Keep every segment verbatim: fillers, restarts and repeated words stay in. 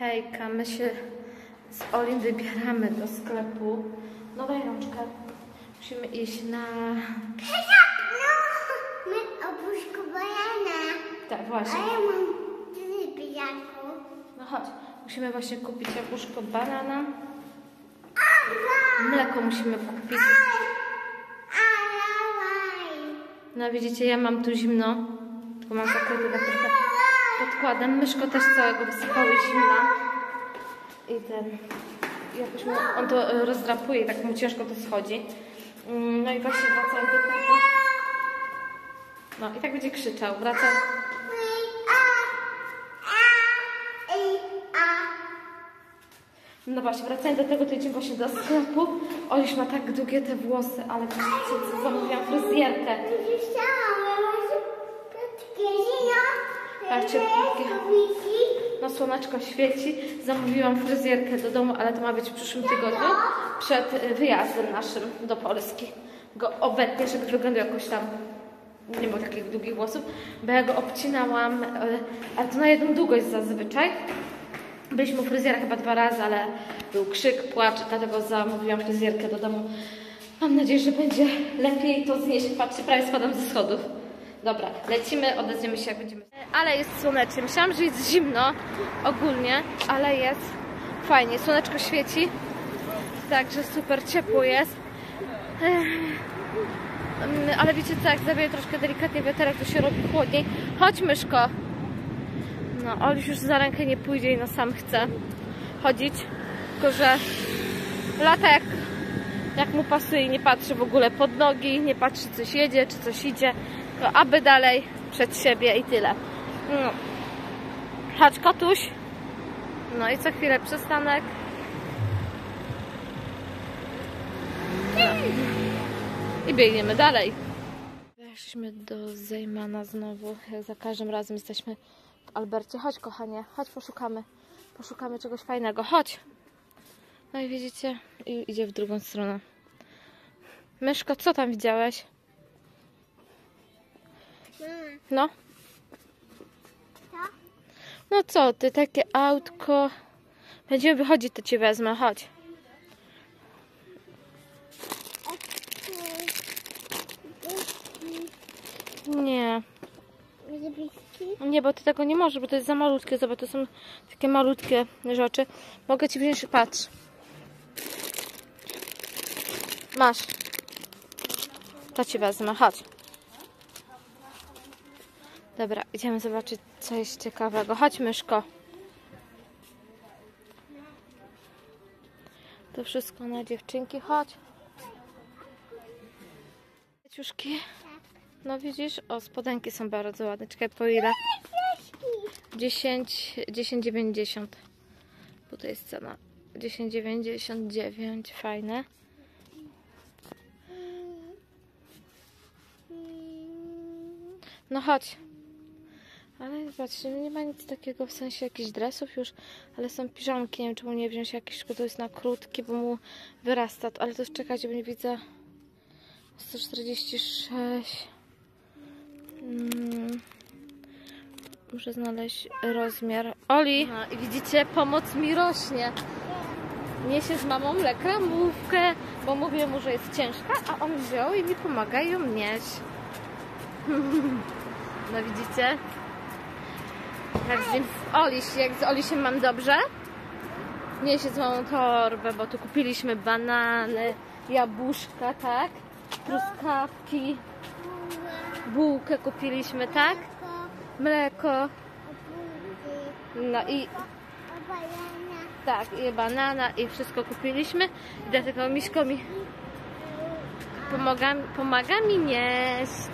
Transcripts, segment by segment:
Hejka, my się z Olim wybieramy do sklepu. No daj rączkę. Musimy iść na... My opuszku banana. Tak, właśnie. A ja mam trzy pijaku. No chodź. Musimy właśnie kupić jabłuszko, banana. Mleko musimy kupić. No widzicie, ja mam tu zimno. Tylko mam zakryty tak trochę podkładem. Myszko też całego wysypały zimna. I ten... Jakoś mu, on to rozdrapuje i tak mu ciężko to schodzi. No i właśnie wracam do tego. No i tak będzie krzyczał. Wracam. No właśnie, wracając do tego, to idziemy właśnie do sklepu. Oliś ma tak długie te włosy, ale widzicie, co zamówiłam fryzjerkę. Patrzcie, no słoneczko świeci. Zamówiłam fryzjerkę do domu, ale to ma być w przyszłym tygodniu. Przed wyjazdem naszym do Polski. Go obetnie, żeby wyglądał jakoś tam, nie miał takich długich włosów. Bo ja go obcinałam, ale to na jedną długość zazwyczaj. Byliśmy u fryzjera chyba dwa razy, ale był krzyk, płacz, dlatego zamówiłam fryzjerkę do domu. Mam nadzieję, że będzie lepiej to znieść. Patrzcie, prawie spadam ze schodów. Dobra, lecimy, odezwiemy się jak będziemy. Ale jest słonecznie. Myślałam, że jest zimno ogólnie, ale jest fajnie. Słoneczko świeci, także super ciepło jest. Ale wiecie co, jak zawieje troszkę delikatnie wiaterek, to się robi chłodniej. Chodź, myszko. No, Oliś już za rękę nie pójdzie i no sam chce chodzić, tylko że lata jak, jak mu pasuje i nie patrzy w ogóle pod nogi, nie patrzy, czy coś jedzie, czy coś idzie, tylko aby dalej przed siebie i tyle. No. Chodź, kotuś. No i co chwilę przystanek. No. I biegniemy dalej. Weszliśmy do Zejmana znowu, jak za każdym razem jesteśmy w Albercie. Chodź, kochanie, chodź, poszukamy. Poszukamy czegoś fajnego. Chodź. No i widzicie, i idzie w drugą stronę. Myszko, co tam widziałeś? No. No co ty, takie autko. Będziemy wychodzić, to ci wezmę. Chodź. Nie. Nie, bo ty tego nie możesz, bo to jest za malutkie. Zobacz, to są takie malutkie rzeczy. Mogę ci wziąć, patrz. Masz. To ci wezmę, chodź. Dobra, idziemy zobaczyć, co jest ciekawego. Chodź, myszko. To wszystko na dziewczynki, chodź. Ciuszki. No widzisz, o, spodenki są bardzo ładne. Czekaj, po ile? dziesięć, dziesięć dziewięćdziesiąt. Tutaj jest cena. dziesięć dziewięćdziesiąt dziewięć, fajne. No chodź. Ale patrzcie, nie ma nic takiego, w sensie jakichś dresów już, ale są piżamki, nie wiem czemu nie wziąć jakieś, tylko to jest na krótkie, bo mu wyrasta. Ale to czekajcie, bo nie widzę. sto czterdzieści sześć. Hmm. Muszę znaleźć rozmiar. Oli! Aha, i widzicie, pomoc mi rośnie. Niesie z mamą lekramówkę, bo mówię mu, że jest ciężka, a on wziął i mi pomaga ją nieść. No widzicie? Jak z nim Oliś, jak z Olisiem mam dobrze? Niesie z mamą torbę, bo tu kupiliśmy banany, jabłuszka, tak? Truskawki, bułkę kupiliśmy, tak? Mleko. No i tak, i banana i wszystko kupiliśmy. I dlatego Miśko mi pomaga, pomaga mi nieść.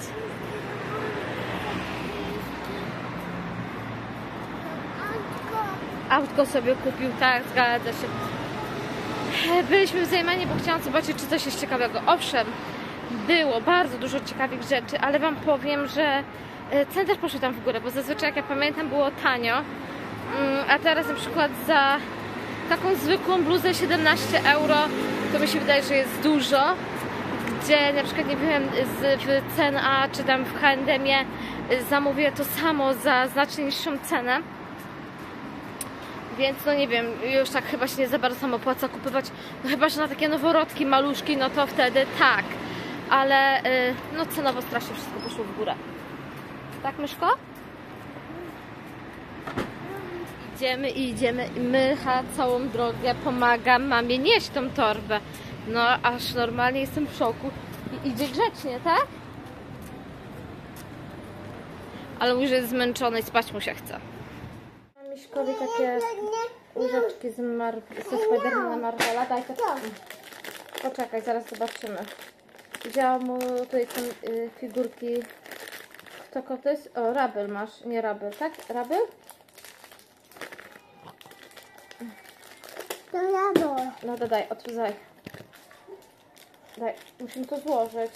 Autko sobie kupił, tak, zgadza się. Byliśmy w Zejmanie, bo chciałam zobaczyć, czy coś jest ciekawego. Owszem, było bardzo dużo ciekawych rzeczy, ale wam powiem, że ceny też poszły tam w górę, bo zazwyczaj, jak ja pamiętam, było tanio, a teraz na przykład za taką zwykłą bluzę siedemnaście euro, to mi się wydaje, że jest dużo, gdzie na przykład, nie wiem, z, w C N A czy tam w H and M zamówię to samo za znacznie niższą cenę. Więc no nie wiem, już tak chyba się nie za bardzo sam opłaca kupować. No chyba, że na takie noworodki, maluszki, no to wtedy tak. Ale yy, no cenowo strasznie wszystko poszło w górę. Tak, myszko? Idziemy i idziemy. Mycha całą drogę pomaga mamie nieść tą torbę. No aż normalnie jestem w szoku. I idzie grzecznie, tak? Ale mówi, że jest zmęczony i spać mu się chce. Miśkowi takie łyżeczki z Mar ze Spidermana Marvela. Daj to. Poczekaj, zaraz zobaczymy. Widziałam mu tutaj są y, figurki. Kto to jest? O, Rabel masz. Nie Rabel, tak? Rabel? To Rabel. No to daj, otwórz. Daj, musimy to złożyć.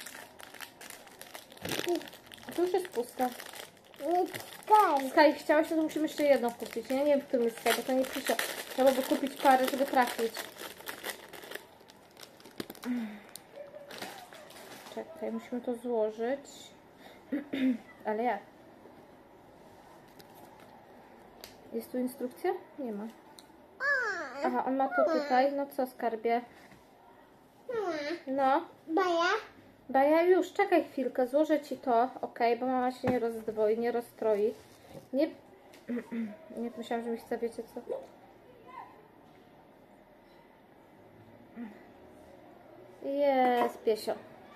Tu już jest pusta. Sky. Sky, chciałaś, to musimy jeszcze jedną kupić. Ja nie wiem, w którym jest Sky, bo to nie pisze. Trzeba by kupić parę, żeby trafić. Czekaj, musimy to złożyć. Ale jak? Jest tu instrukcja? Nie ma. Aha, on ma to tutaj. No co, skarbie? No. Baja. Baja, już, czekaj chwilkę, złożę ci to, ok, bo mama się nie rozdwoi, nie rozstroi. Nie, nie myślałam, że mi chce, wiecie co? Jest, piesio.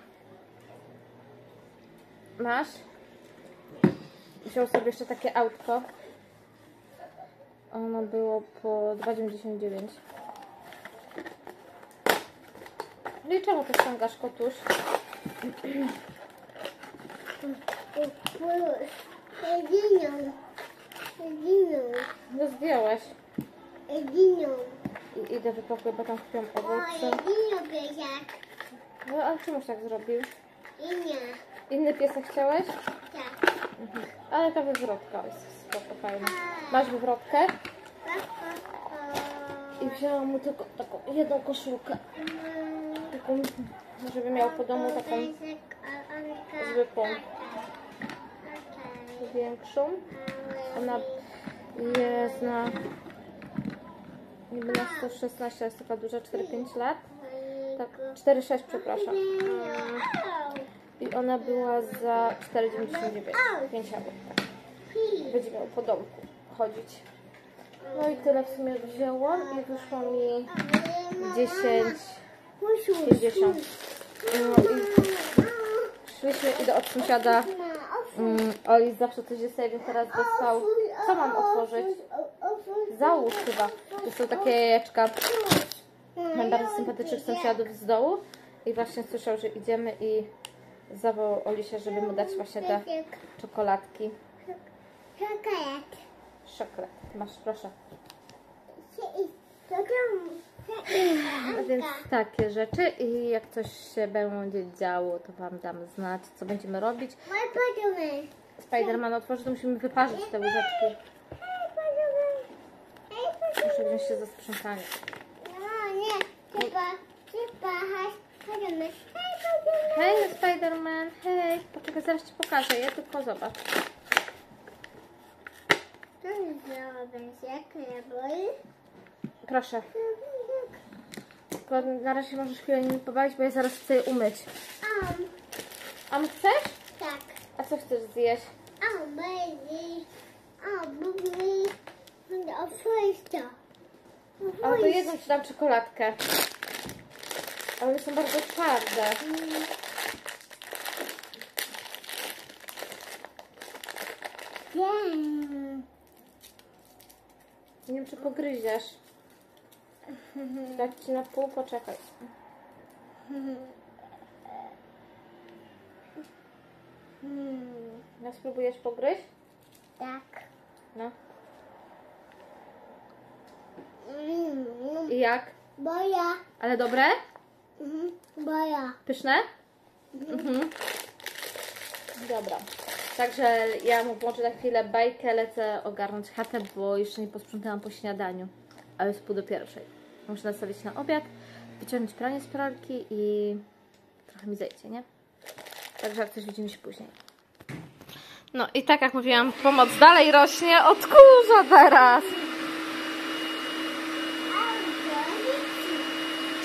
Masz? Wziął sobie jeszcze takie autko. Ono było po dwa dziewięćdziesiąt dziewięć. No i czemu to ściągasz, kotuś? Ediną. Ediną. No zdjąłeś. Ediną. I idę wypakuję, bo tam kupiłam O, owoce. Ediną piesiak. No ale czemuś tak zrobił? Inia. Inny piesek chciałeś? Tak. Mhm. Ale ta wywrotka jest spoko, fajna. Masz wywrotkę? I wzięłam mu tylko taką jedną koszulkę. Taką, żeby miał po domu taką zwykłą. Większą. Ona jest na niby na sto szesnaście, jest taka duża, cztery pięć lat. Tak, cztery sześć, przepraszam. I ona była za cztery dziewięćdziesiąt dziewięć. pięć euro. Tak. Będzie miał po domku chodzić. No i tyle w sumie wzięłam i wyszło mi dziesięć pięćdziesiąt. No i szliśmy i do od sąsiada. Um, Oli zawsze coś jest, więc teraz dostał. Co mam otworzyć? Załóż chyba. To są takie jajeczka. Mam bardzo sympatycznych sąsiadów z dołu. I właśnie słyszał, że idziemy i zawołał Olisia, żeby mu dać właśnie te czekoladki. Czekolad. Szokolad. Masz, proszę. To tam. A więc takie rzeczy i jak coś się będzie działo, to Wam dam znać, co będziemy robić. Moje podobne. Spiderman otworzy, to musimy wyparzyć te łyżeczki. Muszę wziąć się za sprzątanie. No nie, trzeba, trzeba, chodźmy. Hej, Spiderman, hej. Poczekaj, zaraz Ci pokażę je, tylko zobacz. To jest zrobię, klebol. Proszę. Tylko na razie możesz chwilę nie pobawić, bo ja zaraz chcę je umyć. Um, A chcesz? tak. A co chcesz zjeść? O, baby. O, baby. O, frysta. A to jedną Ci dam czekoladkę. Ale one są bardzo twarde. Wiem. Nie wiem, czy pogryziesz. Dać Ci na pół, poczekaj. No, spróbujesz pogryźć? Tak. No. Mm, I jak? Boja. Ale dobre? Mhm. Boja. Pyszne? Mhm. Dobra. Także ja mu włączę na chwilę bajkę, lecę ogarnąć chatę, bo jeszcze nie posprzątałam po śniadaniu. A jest pół do pierwszej. Muszę nastawić na obiad, wyciągnąć pranie z pralki i trochę mi zejdzie, nie? Także jak coś widzimy się później. No i tak jak mówiłam, pomoc dalej rośnie, odkurza teraz.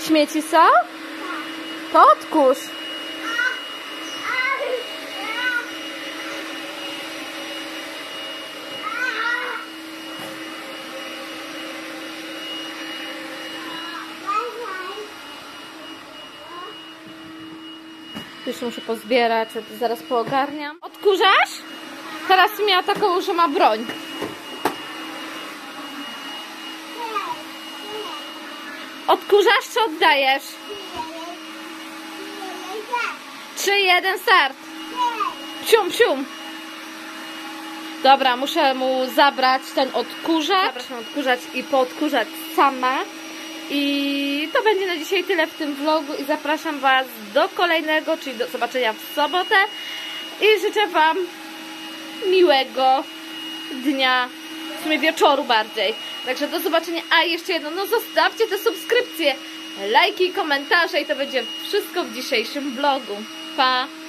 Śmieci są? To odkurz. Już muszę pozbierać, ja to zaraz poogarniam. Odkurzasz? Teraz miała taką, że ma broń. Odkurzasz czy oddajesz? Trzy, jeden, start. Psium, psium. Dobra, muszę mu zabrać ten odkurzacz. Zabrać ten odkurzacz i poodkurzać sama. I to będzie na dzisiaj tyle w tym vlogu i zapraszam Was do kolejnego, czyli do zobaczenia w sobotę. I życzę Wam miłego dnia, w sumie wieczoru bardziej. Także do zobaczenia. A jeszcze jedno, no zostawcie te subskrypcje, lajki, komentarze i to będzie wszystko w dzisiejszym vlogu. Pa!